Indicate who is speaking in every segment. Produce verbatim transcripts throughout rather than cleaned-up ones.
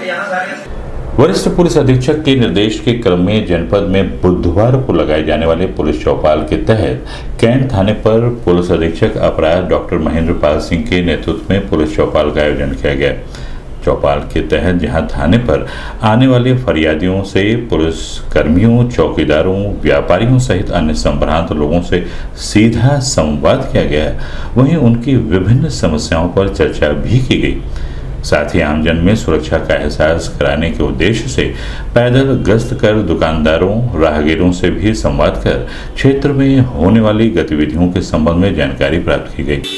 Speaker 1: वरिष्ठ पुलिस अधीक्षक के निर्देश के क्रम में जनपद में बुधवार को लगाए जाने वाले पुलिस चौपाल के तहत कैंट थाने पर पुलिस अधीक्षक अपराध डॉक्टर महेंद्र पाल सिंह के नेतृत्व में पुलिस चौपाल का आयोजन किया गया। चौपाल के तहत जहां थाने पर आने वाले फरियादियों से पुलिस कर्मियों, चौकीदारों, व्यापारियों सहित अन्य संभ्रांत लोगों से सीधा संवाद किया गया, वहीं उनकी विभिन्न समस्याओं पर चर्चा भी की गई। साथ ही आमजन में सुरक्षा का एहसास कराने के उद्देश्य से पैदल गश्त कर दुकानदारों, राहगीरों से भी संवाद कर क्षेत्र में होने वाली गतिविधियों के संबंध में जानकारी प्राप्त की गई।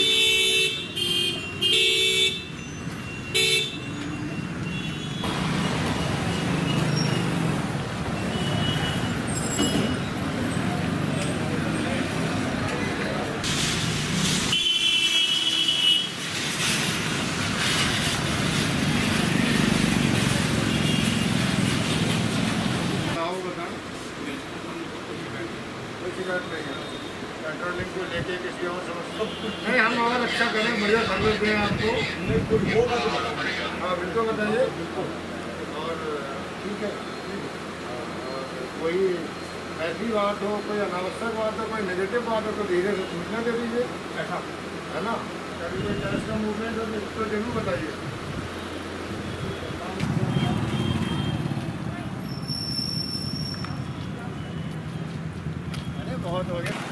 Speaker 2: कंट्रोलिंग को लेके किसी और समस्या नहीं, हम अगर अच्छा करें, बढ़िया सर्विस दें आपको, हाँ बिल्कुल बताइए। और ठीक है, कोई ऐसी बात हो, कोई अनावश्यक बात हो, कोई नेगेटिव बात हो तो धीरे से सूचना दे दीजिए, ऐसा है ना। कभी कोई कैश का मूवमेंट हो तो जरूर बताइए। बहुत हो गया।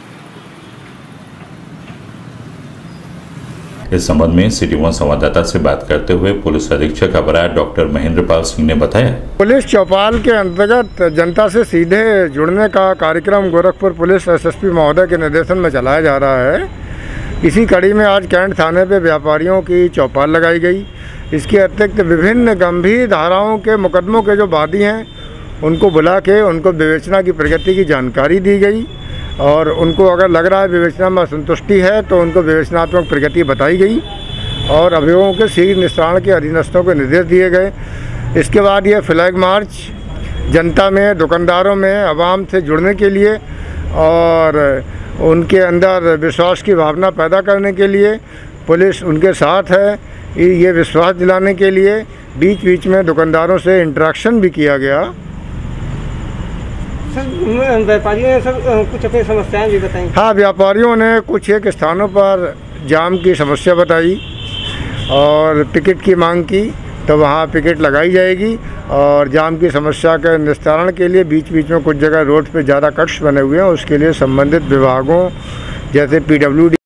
Speaker 1: इस संबंध में सिटी वन संवाददाता से बात करते हुए पुलिस अधीक्षक अपराध डॉक्टर महेंद्र पाल सिंह ने बताया,
Speaker 2: पुलिस चौपाल के अंतर्गत जनता से सीधे जुड़ने का कार्यक्रम गोरखपुर पुलिस एसएसपी महोदय के निर्देशन में चलाया जा रहा है। इसी कड़ी में आज कैंट थाने पे व्यापारियों की चौपाल लगाई गई। इसके अतिरिक्त विभिन्न गंभीर धाराओं के मुकदमों के जो वादी हैं उनको बुला के उनको विवेचना की प्रगति की जानकारी दी गई और उनको अगर लग रहा है विवेचना में असंतुष्टि है तो उनको विवेचनात्मक प्रगति बताई गई और अभियोगों के शीघ्र निस्तारण के अधीनस्थों को निर्देश दिए गए। इसके बाद ये फ्लैग मार्च जनता में, दुकानदारों में, आवाम से जुड़ने के लिए और उनके अंदर विश्वास की भावना पैदा करने के लिए पुलिस उनके साथ है, ये विश्वास दिलाने के लिए बीच बीच में दुकानदारों से इंटरेक्शन भी किया गया।
Speaker 3: सर, व्यापारियों ने सर कुछ अपनी समस्याएं भी बताई।
Speaker 2: हाँ, व्यापारियों ने कुछ एक स्थानों पर जाम की समस्या बताई और टिकट की मांग की, तो वहाँ टिकट लगाई जाएगी और जाम की समस्या के निस्तारण के लिए बीच बीच में कुछ जगह रोड पे ज़्यादा कट्स बने हुए हैं, उसके लिए संबंधित विभागों जैसे पीडब्ल्यूडी